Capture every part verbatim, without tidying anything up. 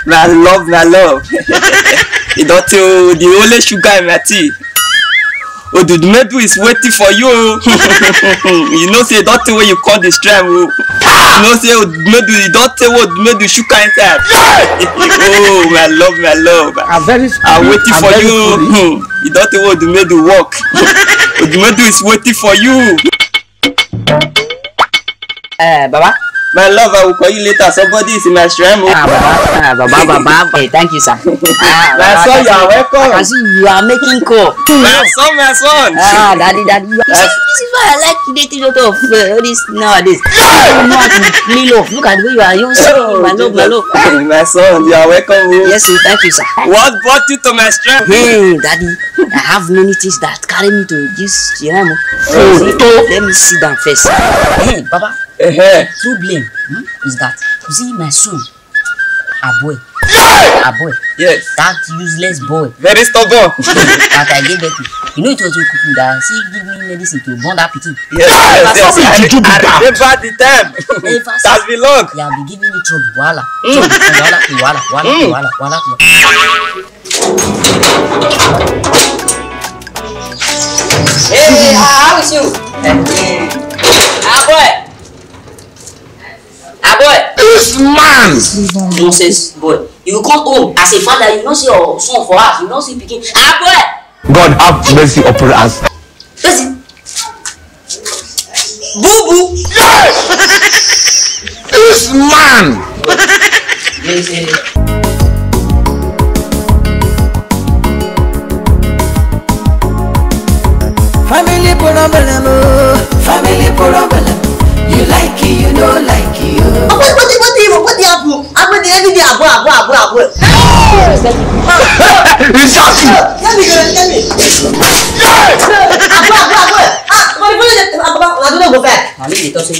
My love, my love. You don't tell the only sugar in my tea. Oh, the medu is waiting for you. You know, say don't tell where you call the strength. You know, say medu, you don't tell what medu sugar inside. Oh, my love, my love. I'm very I'm waiting I'm for very you. You don't tell what the medu work. Oh, the medu is waiting for you. Eh, Baba. My love, I will call you later. Somebody is in my shrine. Ah, Baba. Ah, Baba, Baba. Hey, thank you, sir. Ah, My son, you are welcome. I can see you are making call. My son, my son. Ah, daddy, daddy. You see, this is why I like dating lot of uh, all this nowadays. You know how to play love. Look at the way you are. You see, my love, my love. My son, you are welcome. Yes, sir. Thank you, sir. What brought you to my strength? Hey, daddy. I have many things that carry me to this Jeremo. Oh, let me sit down first. Hey, Baba. Uh-huh. Problem hmm, is that you see my son, a boy, a boy, Yes. that useless boy Very stubborn. that I gave birth to. You know it was a cuckoo that she give me medicine to burn that pikin. Yes, yes, yes. I, I remember the time. Ever That's been long. you have been giving me trouble, wahala, trouble, wahala, to wahala, wahala, to wahala, wahala, to wahala. Hey, how is you? Ah, boy. Ah, boy. This man! Nonsense, boy. You come home as a father, you don't see your son for us, you don't see picking. Ah, boy! God have mercy upon us. Listen. Boo boo! This man! Family problem, oh, family problem. You like it, you don't like it. Oh. What what what do you what do you have? I'm with the every day abo abo abo abo. He's shouting! Let me go, let me. Abo abo abo. Ah, what what is abo abo? I don't go back. I need to say.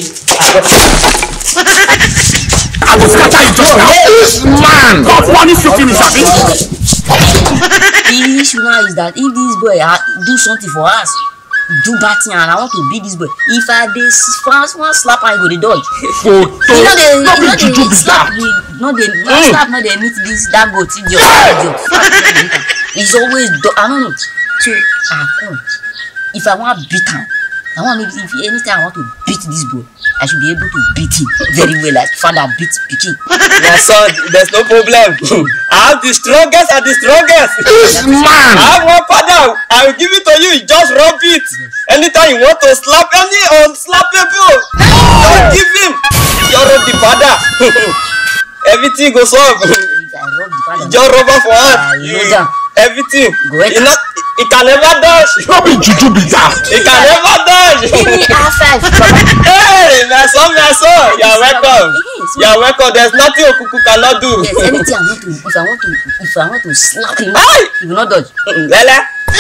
I will scatter you just now. This man! God punish you, finish up. The issue now is that if this boy uh, do something for us, do bad thing and I want to beat this boy. If I dey France one slap I go the dodge. You know they, you know they slap the, no they, no slap no they meet this that goat idiot. Idiot. It's always do, I don't know. So I come. If I want beat him, I want maybe if anytime I want to beat this boy, I should be able to beat him very well like father beat pikin. My son, there's no problem. I have the strongest and the strongest. This man! I have one father. I will give it to you. You just rub it. Anytime you want to slap any unslappable, don't give him. You rub the father. Everything goes up. If I rub the father, Just rub her for her. Ah, you know that. Everything. Go ahead. You know, it can never dodge. No be juju be that. It can never dodge. give me R five. Hey, my son, my son. You are welcome. You are welcome. There's nothing Okuku cannot do. Yes, anything I want to, if I want to, if I want to slap him, Aye. he will not dodge. Lele.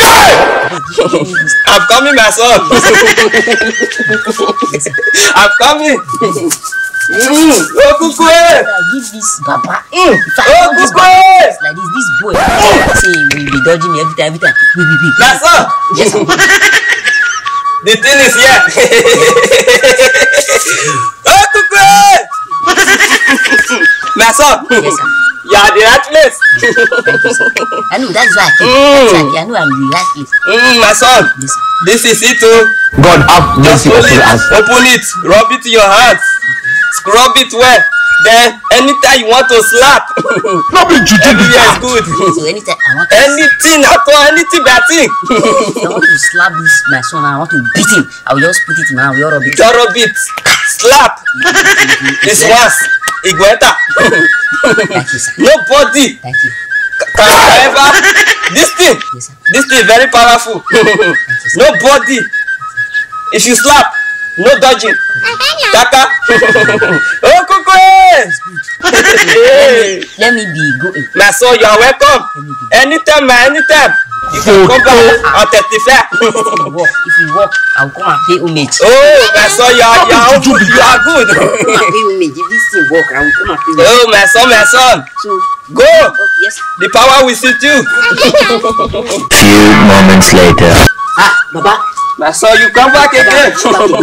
I'm coming, my son. I'm coming. Mm. Okuku. I give this Baba. Mm. If I Oh, hold this good Baba boy. like this, this boy, say he will be dodging me every time, every time. Wait, wait, wait. My son. Yes, sir. The thing is here. Okuku. My son. Yes, sir. You are the right place. Thank you, sir. I know that's why I came. Mm. That's why I know I'm the right place. Mm, my son. Yes, sir. This is it too. God have Just mercy hold upon it, us. open it, rub it in your hands, scrub it well. Then anytime you want to slap, No be juju be everywhere is that. good. So anytime I want to, Anything at all, anything bad thing. if I want to slap this my son, I want to beat him. I will just put it in my hand. We all rub it. Just rub it, slap. This once, it go enter. Thank you, sir. Nobody Thank you. can ever. This thing, Yes, sir. this thing is very powerful. Nobody. If you slap, no dodging. Kaka. Oh, Kuku. Hey. Let me be going. My son, you are welcome. Anytime, man, anytime. You can come back and testify. If you walk, if you walk, I will come and pay homage. Oh, my son, you are, you are, you are good. Come and pay homage. If this thing walk, I will come and pay homage. Oh, my son, my son. So, Go. oh, yes. The power will suit you. Few moments later. Ah, Baba. My son, you come back again.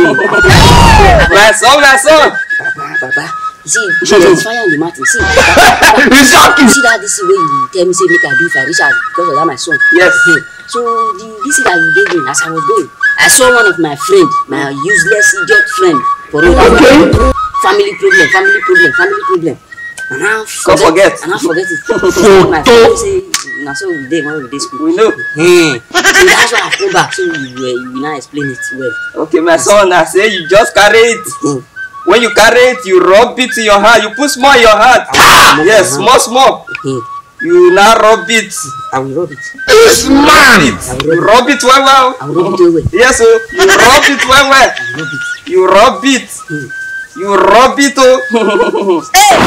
My son, my son. Baba, Baba. You see, there's fire on the mountain. See, He's shouting! this way you tell me say make I do if I reach out because of that my son. Yes. Okay. So the this thing that you gave me as I was going, I saw one of my friend, my useless idiot friend, for road. Okay. Family problem, family problem, family problem. And I forget, forget. And I forget it. So my friend say, now so we dey when we dey school. We know. Hmm. So that's why I come back. So you uh, you will now explain it well. Okay, my son, I say you just carry it. Hmm. When you carry it, you rub it in your hand. You put small in your hand. Ah, Yes, small, small. Hmm. You now rub it. I will rub it. This man! You rub it well, well. I will rub it away. Yes, so you rub it well, well. I will rub it. You rub it. Hmm. You rub it, oh.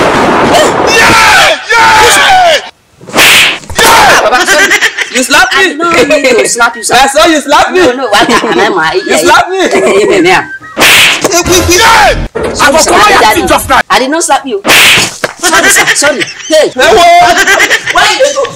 Baba, sorry. You slap I me. did not mean to slap you, sir. I saw you slap me. No, no, why can't I? You slap me. Sorry, sir, I, I, I did not slap you. Sorry, sir. Sorry. Hey. Hey, whoa. Why you dey go?